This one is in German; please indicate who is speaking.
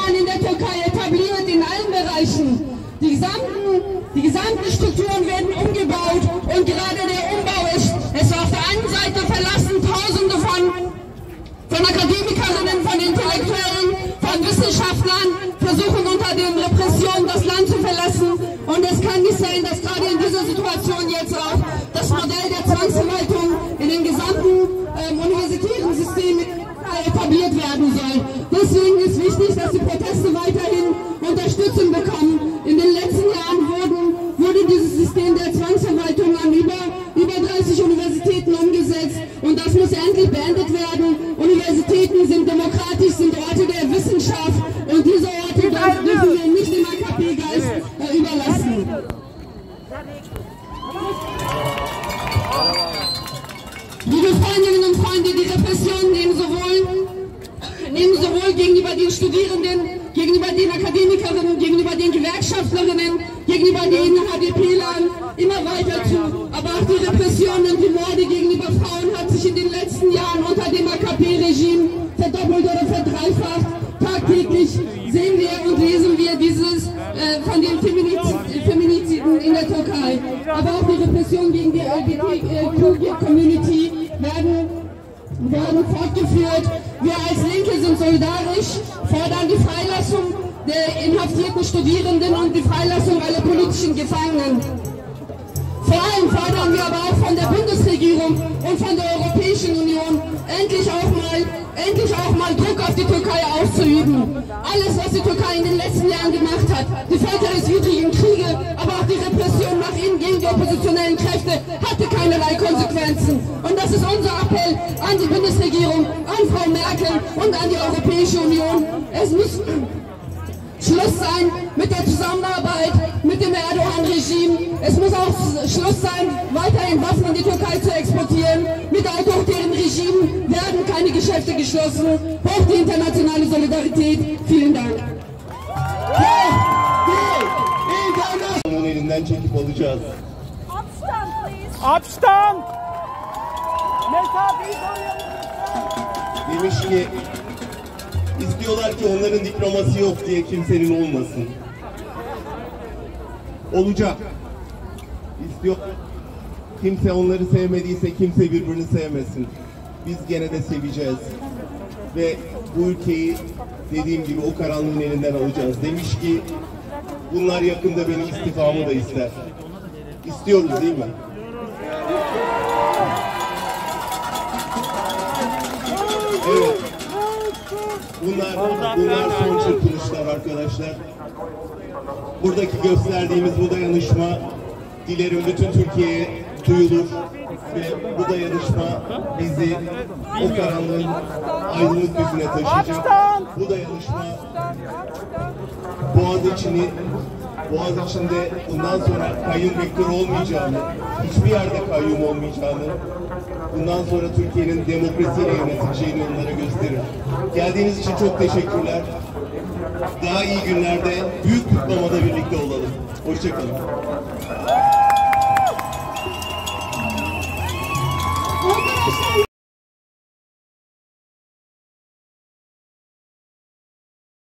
Speaker 1: Jahren in der Türkei etabliert in allen Bereichen. Die gesamten Strukturen werden umgebaut und gerade der Umbau ist auf der einen Seite verlassen Tausende von Akademikerinnen, von Intellektuellen, von Wissenschaftlern versuchen unter den Repressionen das Land zu verlassen. Und es kann nicht sein, dass gerade in dieser Situation jetzt auch das Modell der Zwangsverwaltung in den gesamten universitären Systemen etabliert werden soll. Deswegen ist wichtig, dass die Proteste weiterhin Unterstützung bekommen. In den letzten Jahren wurde dieses System der Zwangsverwaltung an über 30 Universitäten umgesetzt und das muss endlich beendet werden. Universitäten sind demokratisch, sind Orte der Wissenschaft und diese Orte dürfen wir nicht dem AKP-Geist überlassen. Liebe Freundinnen und Freunde, die Repressionen nehmen sowohl gegenüber den Studierenden, gegenüber den Akademikerinnen, gegenüber den Gewerkschaftlerinnen, gegenüber den HDP-Lern immer weiter zu. Aber auch die Repressionen und die Morde gegenüber Frauen hat sich in den letzten Jahren unter dem AKP-Regime verdoppelt oder verdreifacht. Tagtäglich sehen wir und lesen wir dieses von den Feminiziden in der Türkei. Aber auch die Repressionen gegen die LGBTQ-Community werden fortgeführt. Wir als Linke sind solidarisch, fordern die Freilassung der inhaftierten Studierenden und die Freilassung aller politischen Gefangenen. Vor allem fordern wir aber auch von der Bundesregierung und von der Europäischen Union endlich auch mal Druck auf die Türkei auszuüben. Alles, was die Türkei in den letzten Jahren gemacht hat, die völkerrechtswidrigen Kriege, aber auch die Repression nach innen gegen die oppositionellen Kräfte, hatte keinerlei Konsequenzen. Und das ist unser Appell an die Bundesregierung, an Frau Merkel und an die Europäische Union. Es muss Schluss sein mit der Zusammenarbeit mit dem Erdogan-Regime. Es muss auch Schluss sein, weiterhin Waffen in die Türkei zu exportieren. Mit autoritären Regimen werden keine Geschäfte geschlossen. Braucht die internationale Solidarität. Vielen Dank.
Speaker 2: Onun elinden çekip alacağız.
Speaker 3: Abstand, please.
Speaker 4: Abstand! Mesafeyi koruyalım.
Speaker 2: Demiş ki istiyorlar ki onların diploması yok diye kimsenin olmasın. Olacak. İstiyor. Kimse onları sevmediyse kimse birbirini sevmesin. Biz gene de seveceğiz. Ve bu ülkeyi dediğim gibi o karanlığın elinden alacağız. Demiş ki bunlar yakında benim istifamı da ister. İstiyoruz değil mi? Evet. Bunlar son çırpınışlar arkadaşlar. Buradaki gösterdiğimiz bu dayanışma dilerim bütün Türkiye'ye duyulur ve bu dayanışma bizi o karanlığın aydınlık yüzüne taşıyacak. Bu dayanışma Boğaziçi'nde bundan sonra kayyum rektör olmayacağını, hiçbir yerde kayyum olmayacağını, bundan sonra Türkiye'nin demokrasiyle yönetileceğini onlara gösterir. Geldiğiniz için çok teşekkürler. Daha iyi günlerde büyük kutlamada birlikte olalım. Hoşça kalın.